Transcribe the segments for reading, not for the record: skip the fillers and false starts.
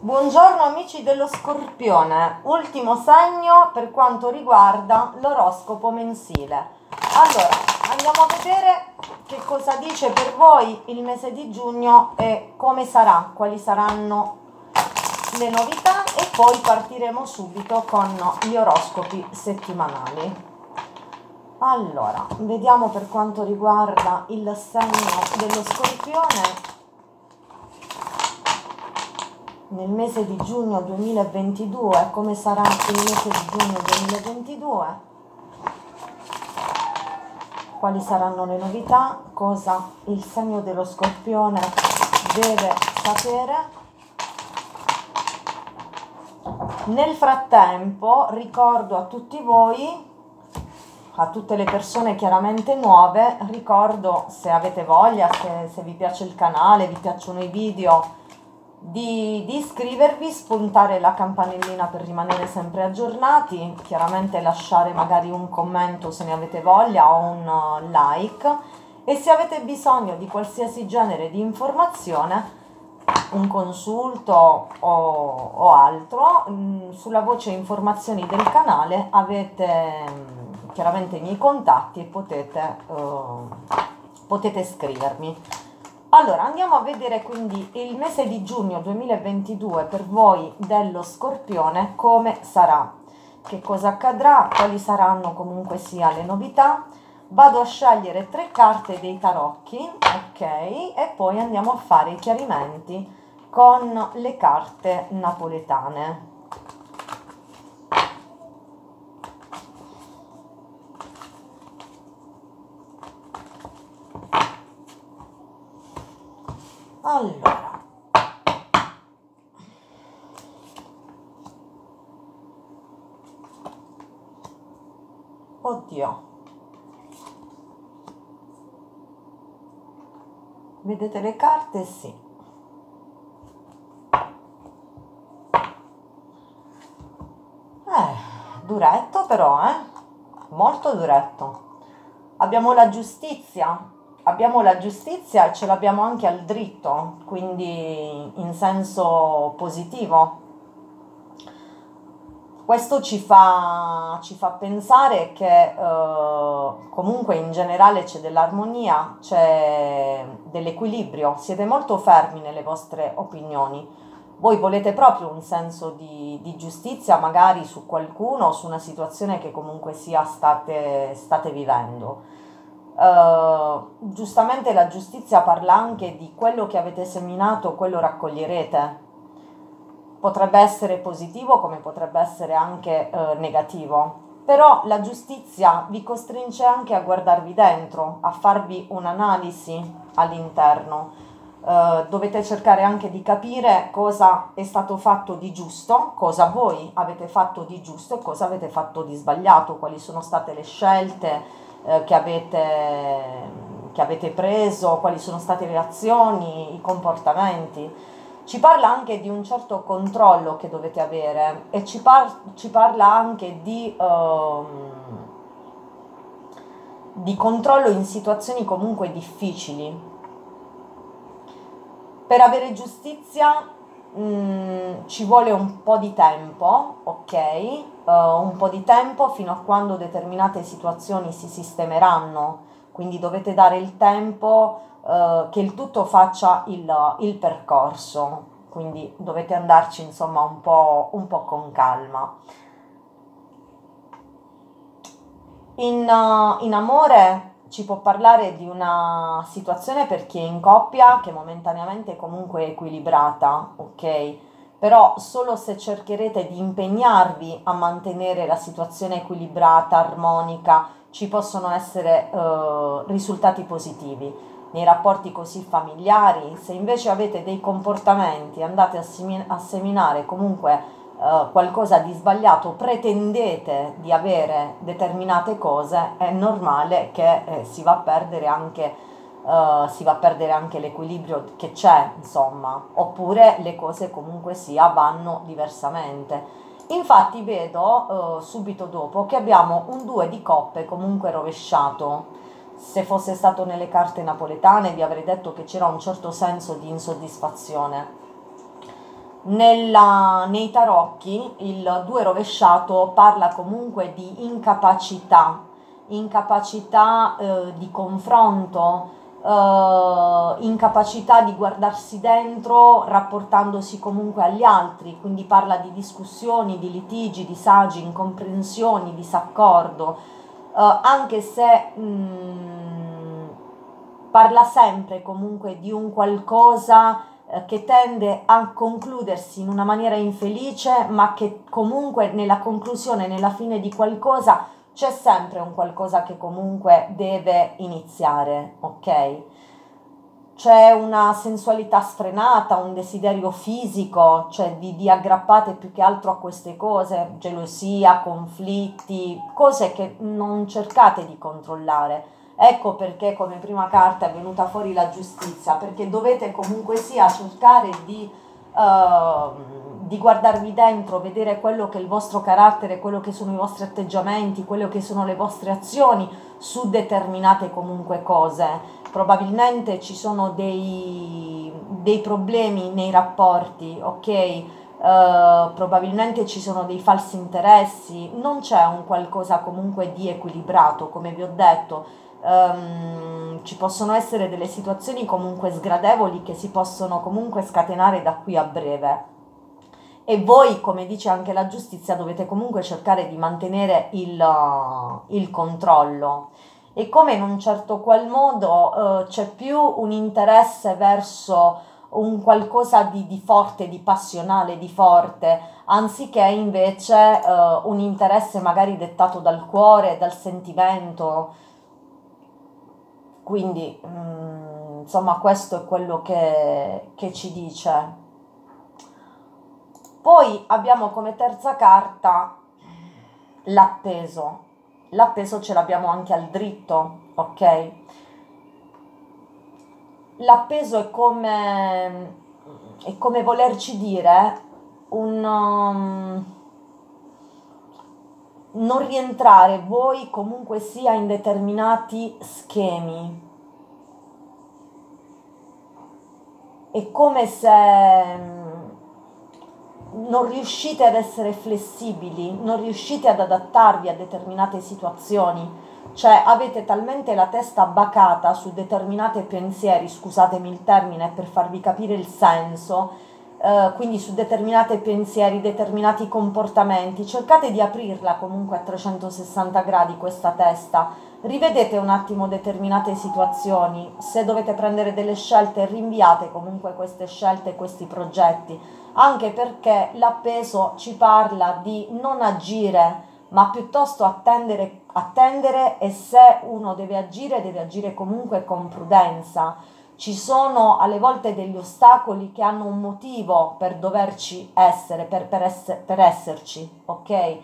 Buongiorno amici dello Scorpione, ultimo segno per quanto riguarda l'oroscopo mensile. Allora, andiamo a vedere che cosa dice per voi il mese di giugno e come sarà, quali saranno le novità e poi partiremo subito con gli oroscopi settimanali. Allora, vediamo per quanto riguarda il segno dello Scorpione. Nel mese di giugno 2022, come sarà il mese di giugno 2022, quali saranno le novità, cosa il segno dello Scorpione deve sapere. Nel frattempo ricordo a tutti voi, a tutte le persone chiaramente nuove, ricordo, se avete voglia, se vi piace il canale, vi piacciono i video, di iscrivervi, spuntare la campanellina per rimanere sempre aggiornati, chiaramente lasciare magari un commento se ne avete voglia o un like, e se avete bisogno di qualsiasi genere di informazione, un consulto o altro, sulla voce informazioni del canale avete chiaramente i miei contatti e potete scrivermi. Allora, andiamo a vedere quindi il mese di giugno 2022 per voi dello Scorpione, come sarà, che cosa accadrà, quali saranno comunque sia le novità. Vado a scegliere 3 carte dei tarocchi, ok, e poi andiamo a fare i chiarimenti con le carte napoletane. Allora, oddio, vedete le carte? Sì. Duretto però, molto duretto. Abbiamo la giustizia e ce l'abbiamo anche al dritto, quindi in senso positivo. Questo ci fa pensare che comunque in generale c'è dell'armonia, c'è dell'equilibrio, siete molto fermi nelle vostre opinioni. Voi volete proprio un senso di giustizia magari su qualcuno o su una situazione che comunque sia state vivendo. Giustamente la giustizia parla anche di quello che avete seminato, quello raccoglierete. Potrebbe essere positivo come potrebbe essere anche negativo, però la giustizia vi costringe anche a guardarvi dentro, a farvi un'analisi all'interno. Dovete cercare anche di capire cosa è stato fatto di giusto, cosa voi avete fatto di giusto e cosa avete fatto di sbagliato, quali sono state le scelte che avete preso, quali sono state le azioni, i comportamenti. Ci parla anche di un certo controllo che dovete avere e ci parla anche di controllo in situazioni comunque difficili. Per avere giustizia ci vuole un po' di tempo, ok? Un po' di tempo fino a quando determinate situazioni si sistemeranno, quindi dovete dare il tempo che il tutto faccia il percorso, quindi dovete andarci insomma un po' con calma. In amore ci può parlare di una situazione per chi è in coppia che momentaneamente comunque è equilibrata, ok? Però solo se cercherete di impegnarvi a mantenere la situazione equilibrata, armonica, ci possono essere risultati positivi nei rapporti così familiari. Se invece avete dei comportamenti, andate a seminare comunque qualcosa di sbagliato, pretendete di avere determinate cose, è normale che si va a perdere anche l'equilibrio che c'è, insomma, oppure le cose comunque sia vanno diversamente. Infatti vedo subito dopo che abbiamo un 2 di coppe comunque rovesciato. Se fosse stato nelle carte napoletane vi avrei detto che c'era un certo senso di insoddisfazione. Nei tarocchi il 2 rovesciato parla comunque di incapacità, incapacità di confronto, incapacità di guardarsi dentro rapportandosi comunque agli altri, quindi parla di discussioni, di litigi, disagi, incomprensioni, disaccordo, anche se parla sempre comunque di un qualcosa che tende a concludersi in una maniera infelice, ma che comunque nella conclusione, nella fine di qualcosa, c'è sempre un qualcosa che comunque deve iniziare, ok? C'è una sensualità sfrenata, un desiderio fisico, cioè vi aggrappate più che altro a queste cose, gelosia, conflitti, cose che non cercate di controllare. Ecco perché come prima carta è venuta fuori la giustizia, perché dovete comunque sia cercare di guardarvi dentro, vedere quello che è il vostro carattere, quello che sono i vostri atteggiamenti, quello che sono le vostre azioni su determinate comunque cose. Probabilmente ci sono dei problemi nei rapporti, ok? Probabilmente ci sono dei falsi interessi, non c'è un qualcosa comunque di equilibrato, come vi ho detto. Ci possono essere delle situazioni comunque sgradevoli che si possono comunque scatenare da qui a breve. E voi, come dice anche la giustizia, dovete comunque cercare di mantenere il controllo. E come in un certo qual modo c'è più un interesse verso un qualcosa di forte, di passionale, di forte, anziché invece un interesse magari dettato dal cuore, dal sentimento. Quindi, insomma, questo è quello che ci dice. Poi abbiamo come terza carta l'appeso. L'appeso ce l'abbiamo anche al dritto, ok? L'appeso è come volerci dire non rientrare voi comunque sia in determinati schemi. È come se non riuscite ad essere flessibili, non riuscite ad adattarvi a determinate situazioni, cioè avete talmente la testa bacata su determinati pensieri, scusatemi il termine per farvi capire il senso, quindi su determinati pensieri, determinati comportamenti, cercate di aprirla comunque a 360 gradi questa testa, rivedete un attimo determinate situazioni, se dovete prendere delle scelte rinviate comunque queste scelte, questi progetti, anche perché l'appeso ci parla di non agire, ma piuttosto attendere e se uno deve agire comunque con prudenza. Ci sono alle volte degli ostacoli che hanno un motivo per doverci essere, per esserci, ok?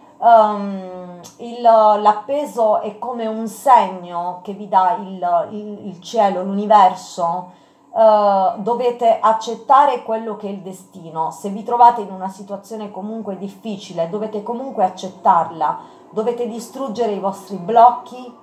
L'appeso è come un segno che vi dà il cielo, l'universo. Dovete accettare quello che è il destino. Se vi trovate in una situazione comunque difficile, dovete comunque accettarla, dovete distruggere i vostri blocchi,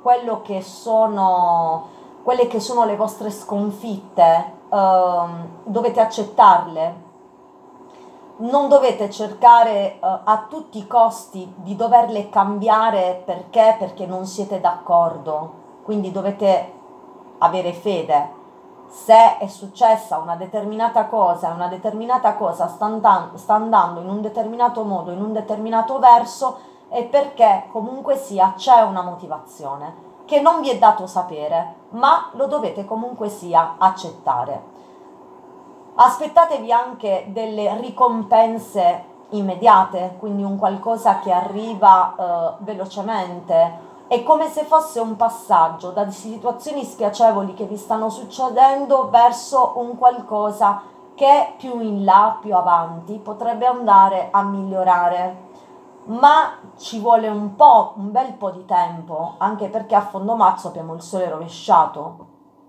quelle che sono le vostre sconfitte, dovete accettarle. Non dovete cercare a tutti i costi di doverle cambiare perché non siete d'accordo, quindi dovete avere fede. Se è successa una determinata cosa e una determinata cosa sta andando in un determinato modo, in un determinato verso, è perché comunque sia c'è una motivazione che non vi è dato sapere, ma lo dovete comunque sia accettare. Aspettatevi anche delle ricompense immediate, quindi un qualcosa che arriva velocemente. È come se fosse un passaggio da situazioni spiacevoli che vi stanno succedendo verso un qualcosa che più in là, più avanti, potrebbe andare a migliorare. Ma ci vuole un bel po' di tempo, anche perché a fondo mazzo abbiamo il sole rovesciato.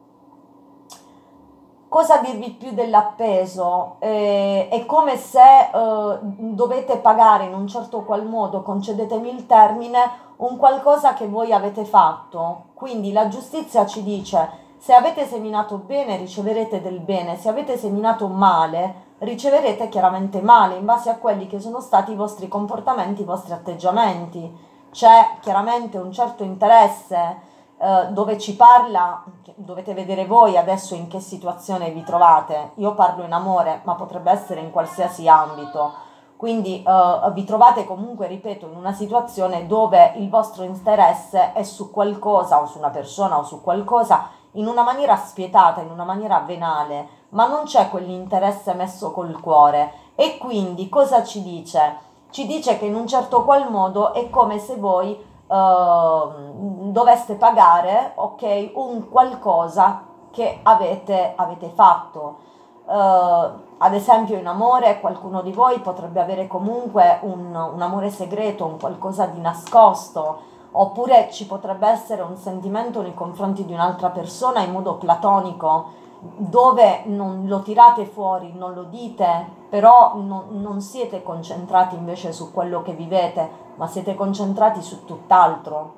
Cosa dirvi più dell'appeso? È come se dovete pagare in un certo qual modo, concedetemi il termine, un qualcosa che voi avete fatto. Quindi la giustizia ci dice: se avete seminato bene riceverete del bene, se avete seminato male riceverete chiaramente male in base a quelli che sono stati i vostri comportamenti, i vostri atteggiamenti. C'è chiaramente un certo interesse dove ci parla, dovete vedere voi adesso in che situazione vi trovate. Io parlo in amore, ma potrebbe essere in qualsiasi ambito. Quindi vi trovate comunque, ripeto, in una situazione dove il vostro interesse è su qualcosa o su una persona o su qualcosa in una maniera spietata, in una maniera venale, ma non c'è quell'interesse messo col cuore. E quindi cosa ci dice? Ci dice che in un certo qual modo è come se voi doveste pagare, ok, un qualcosa che avete fatto. Ad esempio in amore qualcuno di voi potrebbe avere comunque un amore segreto, un qualcosa di nascosto, oppure ci potrebbe essere un sentimento nei confronti di un'altra persona in modo platonico, dove non lo tirate fuori, non lo dite, però non siete concentrati invece su quello che vivete, ma siete concentrati su tutt'altro.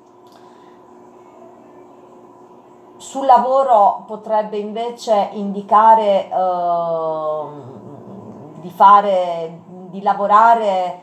Sul lavoro potrebbe invece indicare di lavorare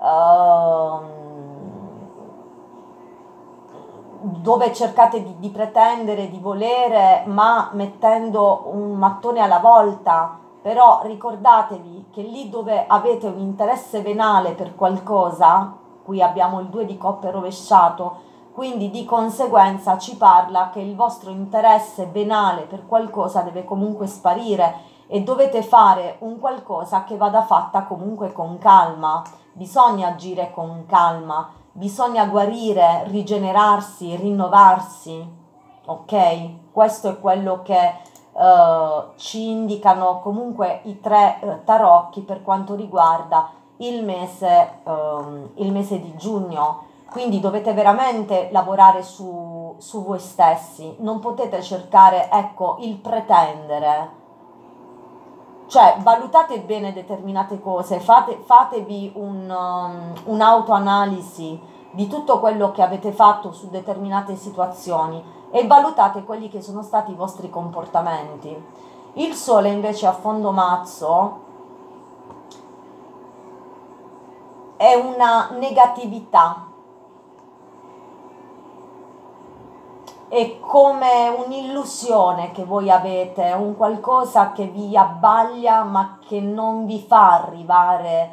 dove cercate di pretendere, di volere, ma mettendo un mattone alla volta. Però ricordatevi che lì dove avete un interesse venale per qualcosa, qui abbiamo il 2 di coppe rovesciato, quindi di conseguenza ci parla che il vostro interesse venale per qualcosa deve comunque sparire e dovete fare un qualcosa che vada fatta comunque con calma. Bisogna agire con calma, bisogna guarire, rigenerarsi, rinnovarsi, ok? Questo è quello che ci indicano comunque i tre tarocchi per quanto riguarda il mese di giugno. Quindi dovete veramente lavorare su voi stessi, non potete cercare, ecco, il pretendere. Cioè, valutate bene determinate cose, fatevi un'autoanalisi di tutto quello che avete fatto su determinate situazioni e valutate quelli che sono stati i vostri comportamenti. Il sole invece a fondo mazzo è una negatività, è come un'illusione che voi avete, un qualcosa che vi abbaglia ma che non vi fa arrivare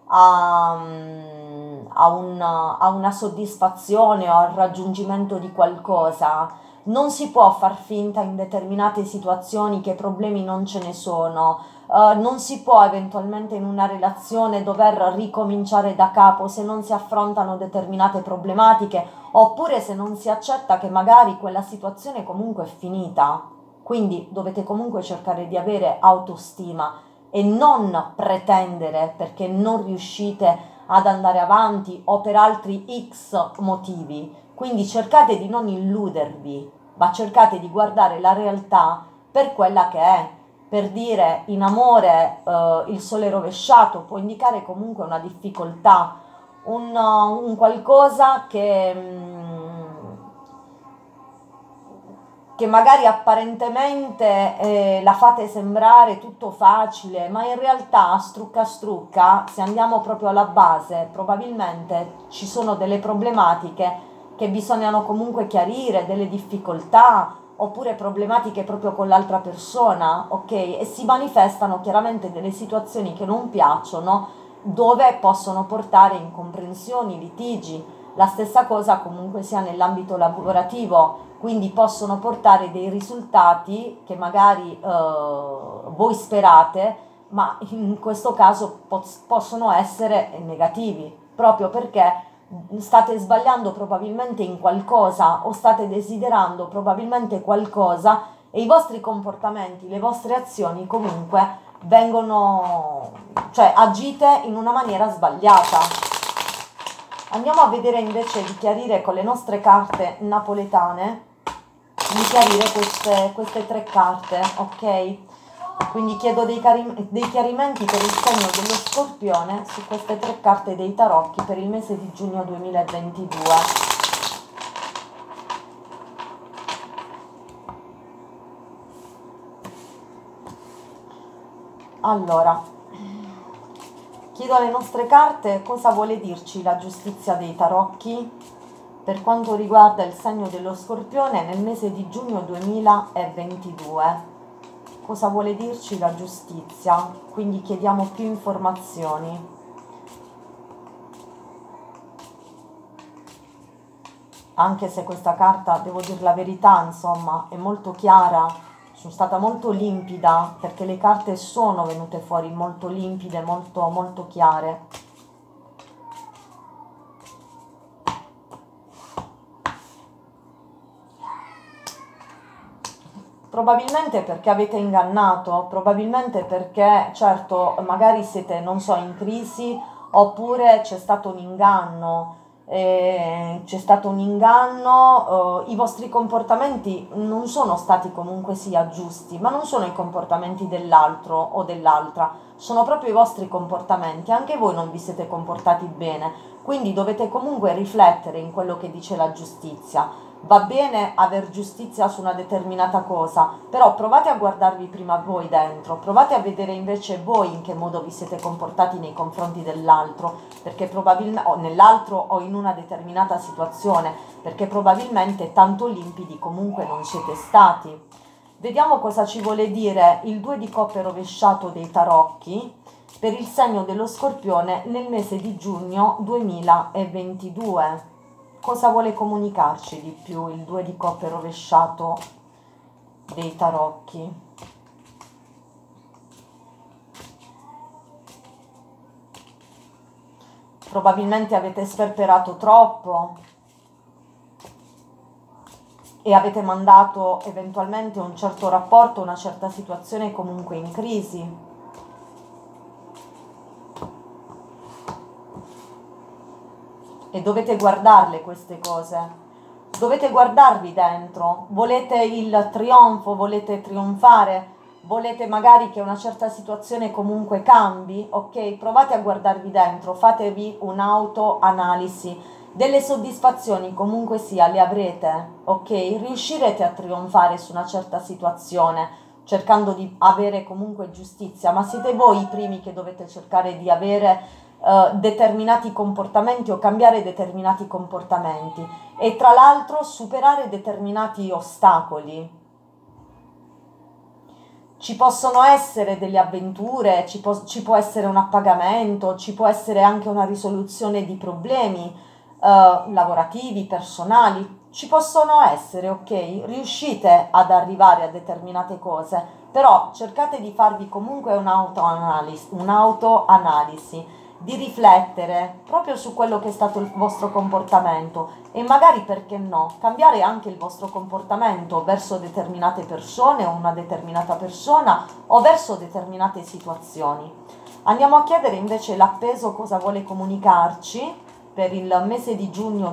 a una soddisfazione o al raggiungimento di qualcosa. Non si può far finta in determinate situazioni che problemi non ce ne sono. Non si può eventualmente in una relazione dover ricominciare da capo se non si affrontano determinate problematiche oppure se non si accetta che magari quella situazione comunque è finita. Quindi dovete comunque cercare di avere autostima e non pretendere perché non riuscite ad andare avanti o per altri X motivi. Quindi cercate di non illudervi, ma cercate di guardare la realtà per quella che è. Per dire, in amore il sole rovesciato può indicare comunque una difficoltà, un qualcosa che magari apparentemente la fate sembrare tutto facile, ma in realtà strucca strucca, se andiamo proprio alla base, probabilmente ci sono delle problematiche che bisognano comunque chiarire, delle difficoltà oppure problematiche proprio con l'altra persona, ok? E si manifestano chiaramente delle situazioni che non piacciono, dove possono portare incomprensioni, litigi. La stessa cosa comunque sia nell'ambito lavorativo, quindi possono portare dei risultati che magari voi sperate, ma in questo caso possono essere negativi, proprio perché state sbagliando probabilmente in qualcosa o state desiderando probabilmente qualcosa e i vostri comportamenti, le vostre azioni comunque vengono, cioè agite in una maniera sbagliata. Andiamo a vedere invece di chiarire con le nostre carte napoletane, di chiarire queste tre carte, ok? Quindi chiedo dei chiarimenti per il segno dello Scorpione su queste tre carte dei tarocchi per il mese di giugno 2022. Allora, chiedo alle nostre carte cosa vuole dirci la giustizia dei tarocchi per quanto riguarda il segno dello Scorpione nel mese di giugno 2022. Cosa vuole dirci la giustizia? Quindi chiediamo più informazioni. Anche se questa carta, devo dire la verità, insomma, è molto chiara, sono stata molto limpida, perché le carte sono venute fuori molto limpide, molto, molto chiare. Probabilmente perché avete ingannato, probabilmente perché, certo, magari siete, non so, in crisi, oppure c'è stato un inganno. I vostri comportamenti non sono stati comunque sia giusti, ma non sono i comportamenti dell'altro o dell'altra, sono proprio i vostri comportamenti, anche voi non vi siete comportati bene, quindi dovete comunque riflettere in quello che dice la giustizia. Va bene aver giustizia su una determinata cosa, però provate a guardarvi prima voi dentro, provate a vedere invece voi in che modo vi siete comportati nei confronti dell'altro, perché probabilmente o nell'altro o in una determinata situazione, perché probabilmente tanto limpidi comunque non siete stati. Vediamo cosa ci vuole dire il 2 di coppe rovesciato dei tarocchi per il segno dello Scorpione nel mese di giugno 2022. Cosa vuole comunicarci di più il 2 di coppe rovesciato dei tarocchi? Probabilmente avete sperperato troppo e avete mandato eventualmente un certo rapporto, una certa situazione comunque in crisi. E dovete guardarle queste cose, dovete guardarvi dentro, volete il trionfo, volete trionfare, volete magari che una certa situazione comunque cambi, ok? Provate a guardarvi dentro, fatevi un'autoanalisi, delle soddisfazioni comunque sia le avrete, ok? Riuscirete a trionfare su una certa situazione, cercando di avere comunque giustizia, ma siete voi i primi che dovete cercare di avere determinati comportamenti o cambiare determinati comportamenti e tra l'altro superare determinati ostacoli. Ci possono essere delle avventure, ci può essere un appagamento, ci può essere anche una risoluzione di problemi lavorativi, personali, ci possono essere, ok? Riuscite ad arrivare a determinate cose, però cercate di farvi comunque un'autoanalisi, di riflettere proprio su quello che è stato il vostro comportamento e magari, perché no, cambiare anche il vostro comportamento verso determinate persone o una determinata persona o verso determinate situazioni. Andiamo a chiedere invece l'appeso cosa vuole comunicarci per il mese di giugno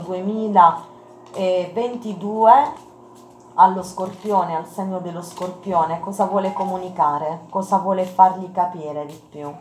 2022 allo Scorpione, al segno dello Scorpione, cosa vuole comunicare, cosa vuole fargli capire di più.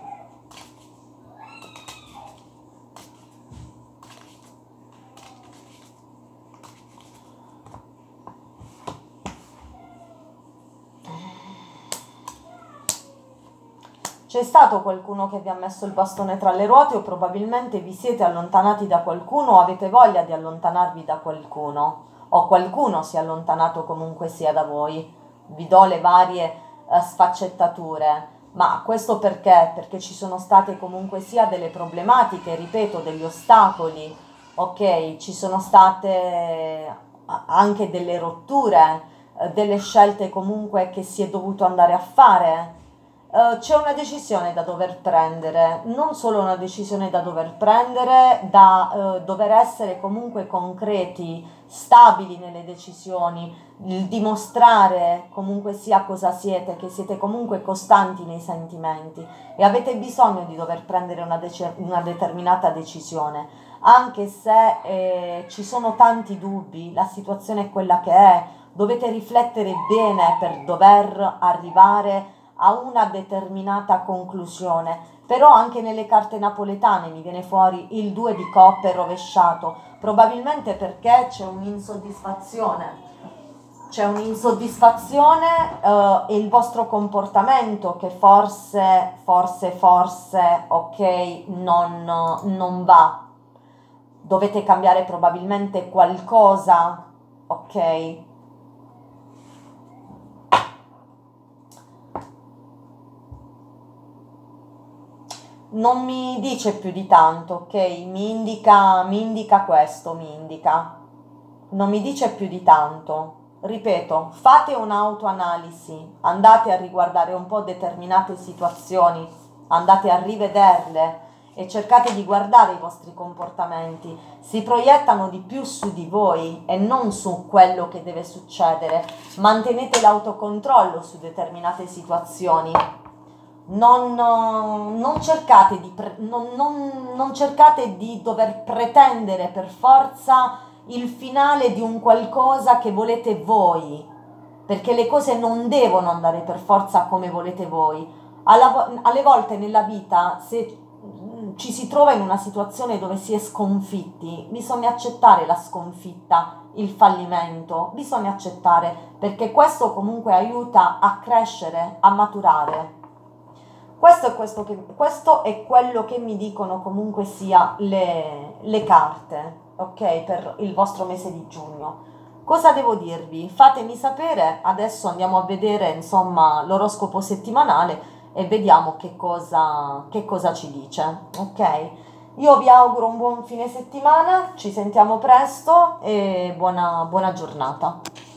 C'è stato qualcuno che vi ha messo il bastone tra le ruote o probabilmente vi siete allontanati da qualcuno o avete voglia di allontanarvi da qualcuno o qualcuno si è allontanato comunque sia da voi. Vi do le varie sfaccettature, ma questo perché? Perché ci sono state comunque sia delle problematiche, ripeto, degli ostacoli, ok? Ci sono state anche delle rotture, delle scelte comunque che si è dovuto andare a fare. C'è una decisione da dover prendere, non solo una decisione da dover prendere, da dover essere comunque concreti, stabili nelle decisioni, il dimostrare comunque sia cosa siete, che siete comunque costanti nei sentimenti e avete bisogno di dover prendere una determinata decisione, anche se ci sono tanti dubbi, la situazione è quella che è, dovete riflettere bene per dover arrivare a una determinata conclusione, però anche nelle carte napoletane mi viene fuori il 2 di coppe rovesciato, probabilmente perché c'è un'insoddisfazione c'è un'insoddisfazione e il vostro comportamento che forse, ok, non va. Dovete cambiare probabilmente qualcosa, ok? Non mi dice più di tanto, ok? Mi indica questo, mi indica. Non mi dice più di tanto. Ripeto, fate un'autoanalisi, andate a riguardare un po' determinate situazioni, andate a rivederle e cercate di guardare i vostri comportamenti. Si proiettano di più su di voi e non su quello che deve succedere. Mantenete l'autocontrollo su determinate situazioni. Non cercate non cercate di dover pretendere per forza il finale di un qualcosa che volete voi, perché le cose non devono andare per forza come volete voi. Alle volte nella vita, se ci si trova in una situazione dove si è sconfitti, bisogna accettare la sconfitta, il fallimento, bisogna accettare, perché questo comunque aiuta a crescere, a maturare. Questo è quello che mi dicono comunque sia le carte, ok, per il vostro mese di giugno. Cosa devo dirvi? Fatemi sapere, adesso andiamo a vedere insomma l'oroscopo settimanale e vediamo che cosa ci dice, ok? Io vi auguro un buon fine settimana, ci sentiamo presto e buona giornata.